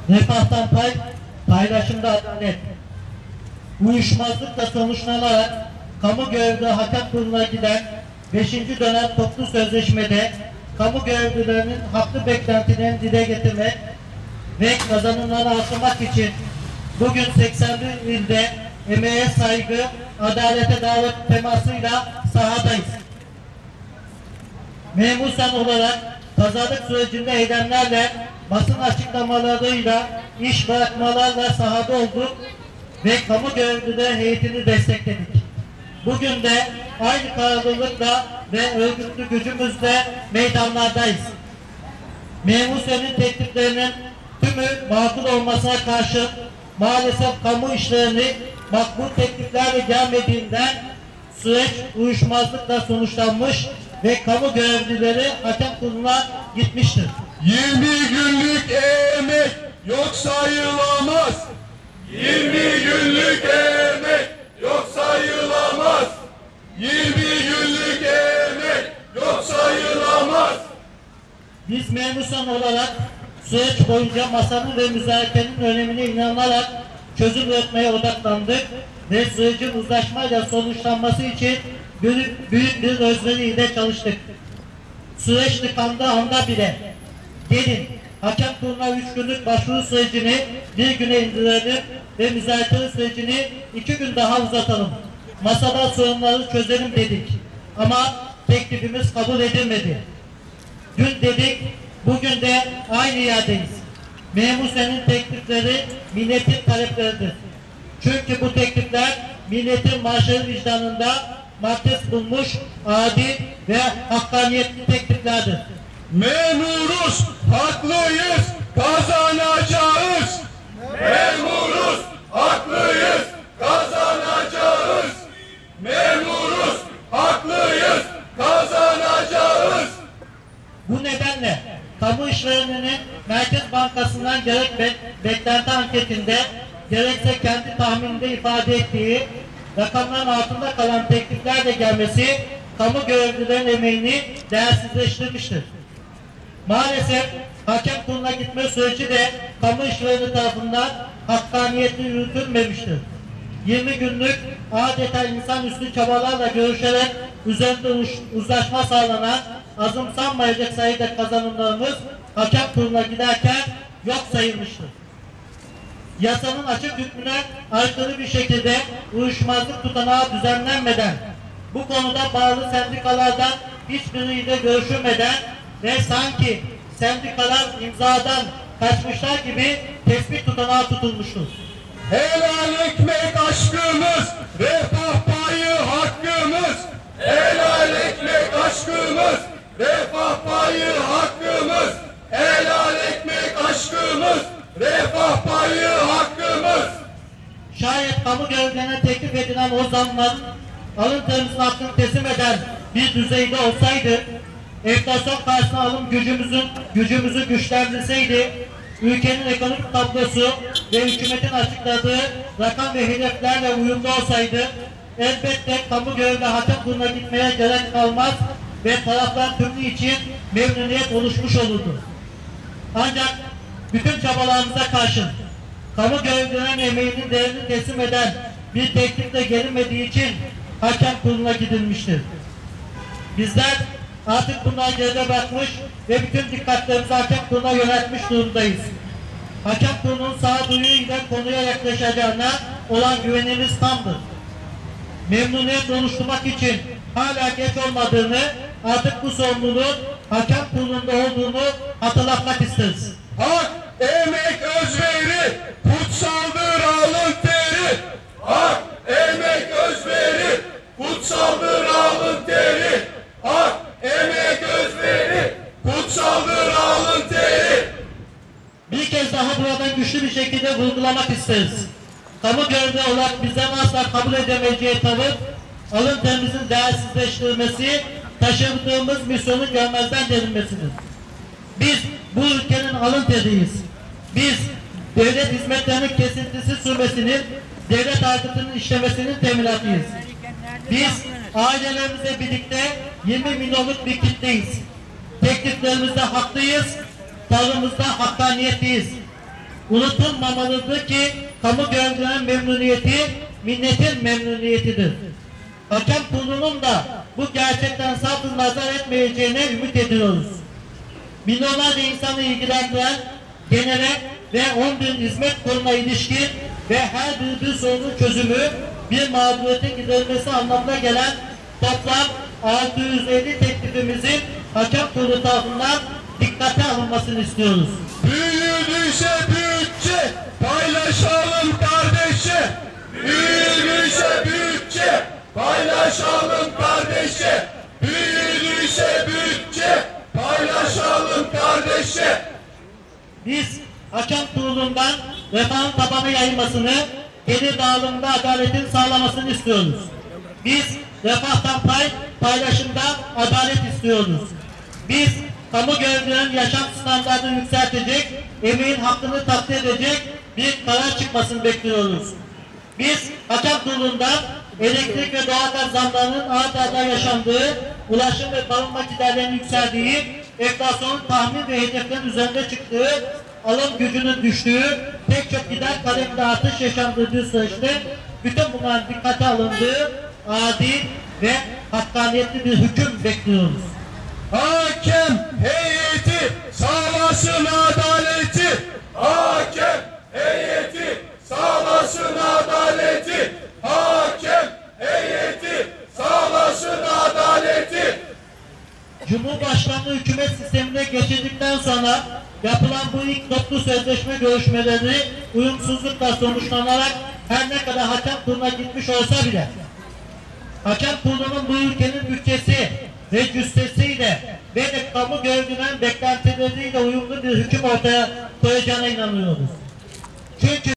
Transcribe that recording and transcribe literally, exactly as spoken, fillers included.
refahtan pay, paylaşımda adalet, uyuşmazlıkla sonuçlanarak kamu görevli hakem kuruluna giden beşinci dönem toplu sözleşmede kamu görevlilerinin haklı beklentilerini dile getirmek ve kazanımları artırmak için bugün seksen bir ilde emeğe saygı, adalete davet temasıyla sahadayız. Memur sen olarak pazarlık sürecinde eylemlerle, basın açıklamalarıyla, iş bırakmalarla sahada olduk ve kamu görevlileri heyetini destekledik. Bugün de aynı kararlılıkla ve örgütlü gücümüzle meydanlardayız. Memur senin tekliflerinin tümü makul olmasına karşı maalesef kamu işlerini makbul tekliflerle gelmediğinden süreç uyuşmazlıkla sonuçlanmış ve kamu görevlileri hakem kuruluna gitmiştir. yirmi günlük emek yok sayılamaz. yirmi günlük emek yok sayılamaz. yirmi günlük emek yok sayılamaz. Biz memursan olarak süreç boyunca masanın ve müzakerenin önemine inanarak çözüm üretmeye odaklandık ve sürecin uzlaşmayla sonuçlanması için büyük, büyük bir özveriyle çalıştık. Süreç tıkandığı anda bile gelin hakem kuruluna üç günlük başvuru sürecini bir güne indirelim ve müzakere sürecini iki gün daha uzatalım. Masada sorunları çözelim dedik. Ama teklifimiz kabul edilmedi. Dün dedik, bugün de aynı yerdeyiz. Memur senin teklifleri milletin talepleridir. Çünkü bu teklifler milletin maaşları vicdanında maddes bulmuş adil ve hakkaniyetli tekliflerdir. Memuruz, haklıyız, kazanacağız. Memuruz, haklıyız, kazanacağız. Memuruz, haklıyız, kazanacağız. Bu nedenle kamu işvereninin Merkez Bankası'ndan gerek be beklenti anketinde gerekse kendi tahmininde ifade ettiği rakamların altında kalan tekliflerle gelmesi kamu görevlilerin emeğini değersizleştirmiştir. Maalesef hakem kuruluna gitme süreci de kamu işvereni tarafından hakkaniyetli yürütülmemiştir. yirmi günlük adeta insanüstü çabalarla görüşerek üzerinde uzlaşma sağlanan azımsanmayacak sayıda kazanımlarımız hakem kuruluna giderken yok sayılmıştır. Yasanın açık hükmüne aykırı bir şekilde uyuşmazlık tutanağı düzenlenmeden, bu konuda bağlı sendikalardan hiçbiriyle görüşülmeden ve sanki sendikalar imzadan kaçmışlar gibi tespit tutanağı tutulmuştur. Helal ekmek aşkımız, refah payı hakkımız. Helal ekmek aşkımız, refah payı hakkımız. Helal ekmek aşkımız, refah payı hakkımız. Şayet kamu görevlilerine teklif edilen o zamların alın terimizin hakkını teslim eden bir düzeyde olsaydı, enflasyon karşısına alım gücümüzün gücümüzü güçlendirseydi, ülkenin ekonomik tablosu ve hükümetin açıkladığı rakam ve hedeflerle uyumlu olsaydı, elbette kamu görevli hakem kuruluna gitmeye gerek kalmaz ve taraflar tümlü için memnuniyet oluşmuş olurdu. Ancak bütün çabalarımıza karşın kamu görevlilerinin emeğinin değerini teslim eden bir teklifle gelinmediği için hakem kuruluna gidilmiştir. Bizler artık bundan geride bırakmış ve bütün dikkatlerimizi hakem kuruluna yöneltmiş durumdayız. Hakem kurulunun sağduyu ile konuya yaklaşacağına olan güvenimiz tamdır. Memnuniyet oluşturmak için hala geç olmadığını, artık bu sorumluluğun hakem kurulunda olduğunu hatırlatmak isteriz. Hak, emek, özveri, kutsaldır alın teri. Hak, emek, özveri, kutsaldır alın teri. Hak, emek, özveri, kutsaldır alın teri. Bir kez daha buradan güçlü bir şekilde vurgulamak isteriz. Kamu görevli olarak bizden asla kabul edemeyeceği tavır, alın terimizin değersizleştirilmesi, taşıdığımız misyonu görmezden gelinmesidir. Biz bu ülkenin alın teriyiz. Biz devlet hizmetlerinin kesintisi sürmesinin, devlet aygıtının işlemesinin teminatıyız. Biz ailelerimizle birlikte yirmi milyonluk bir kitleyiz. Tekliflerimizde haklıyız, tavrımızda hakkaniyetliyiz. unutulmamalıdır ki kamu görevlilerinin memnuniyeti milletin memnuniyetidir. Hakem kurulunun da bu gerçekten saf nazar etmeyeceğine ümit ediyoruz. Milyonlarca insanı ilgilendiren genele ve on bin hizmet kurumuna ilişkin ve her bir, bir sorunun çözümü bir mağduriyetin giderilmesi anlamına gelen toplam altı yüz elli teklifimizin hakem kurulu tarafından dikkate alınmasını istiyoruz. Büyüdüyse bütçe paylaşalım kardeşe. Büyüdüyse bütçe paylaşalım kardeşe. Büyüdüyse bütçe paylaşalım kardeşe. Biz hakem kurulundan refahın tabana yayılmasını, gelir dağılımında adaletin sağlamasını istiyoruz. Biz refahtan pay, paylaşımda adalet istiyoruz. Biz kamu görevlilerinin yaşam standartını yükseltecek, emeğin hakkını takdir edecek bir karar çıkmasını bekliyoruz. Biz hakem kurulundan elektrik ve doğalgaz zamlarının art arda yaşandığı, ulaşım ve barınma giderlerinin yükseldiği, enflasyonun tahmin ve hedeflerin üzerinde çıktığı, alım gücünün düştüğü, pek çok gider kaleminde artış yaşandığı süreçte bütün bunların dikkate alındığı adil ve hakkaniyetli bir hüküm bekliyoruz. Hakem heyeti sağlasın adaleti. Hakem heyeti sağlasın adaleti. Hakem heyeti sağlasın adaleti. Cumhurbaşkanlığı hükümet sistemine geçirdikten sonra yapılan bu ilk toplu sözleşme görüşmeleri uyumsuzlukla sonuçlanarak her ne kadar hakem kuruluna gitmiş olsa bile hakem kurulunun bu ülkenin bütçesi ve cüssesiyle ve de kamu görevlilerinin beklentileriyle uyumlu bir hüküm ortaya koyacağına inanıyoruz. Çünkü